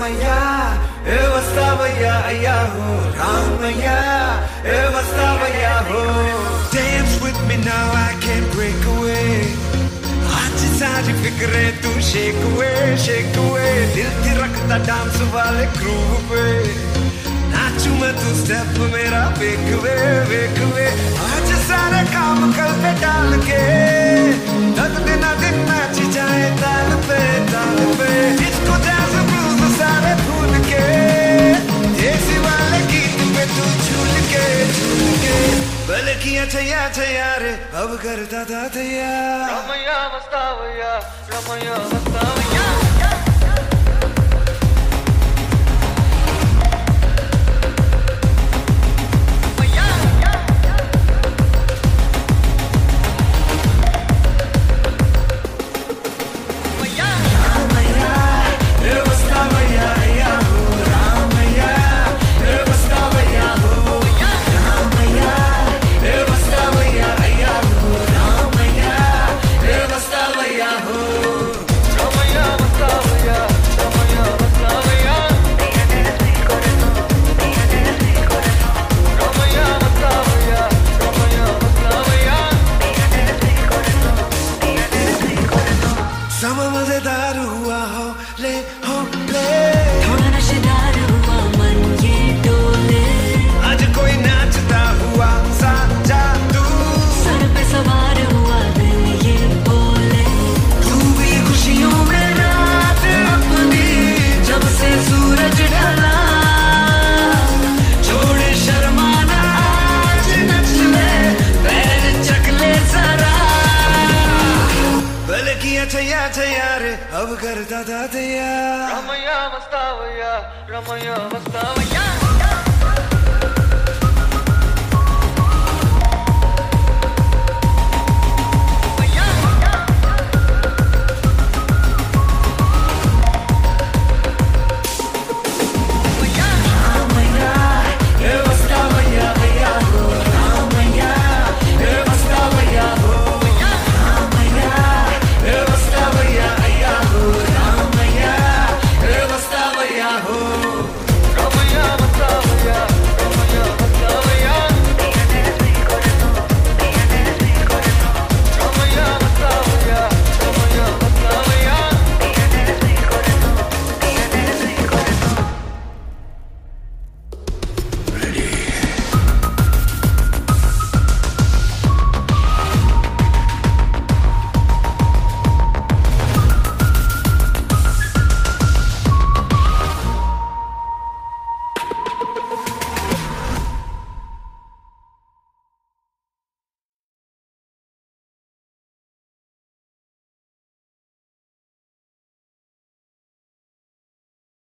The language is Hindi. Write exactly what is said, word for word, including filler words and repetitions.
Ramaya, e vastavaya ayaho. Ramaya, e vastavaya ho. Dance with me now, I can't break away. Aaj saari fikre tu shake away, shake away. Dil thi rakhta dance wale groove pe. नाचू मैं तू स्टेप मेरा वेक वे वेक वे आज सारे काम कल पे डाल के दस दिन दिन नाच जाए ताल पे ताल पे इसको डांस ब्लूज सारे भूल के देसी वाले गीत पे तू झूल के झूल के बल किया छया छया रे अब करता था तैयार रमैया मस्तावैया रमैया मस्तावैया समा मजेदार हुआ हो ले हो ले थोड़ा नशेदार हुआ मन ये डोले आज कोई नाचता हुआ सा जादू सर पे सवार हुआ दिल ये बोले तू भी खुशियों में रात अपनी जब से सूरज ढला छोड़े शर्माना आज नच ले पैर चक ले जरा बल किया छया छया रे अब करता था तैयार रमैया मस्तावैया रमैया मस्तावैया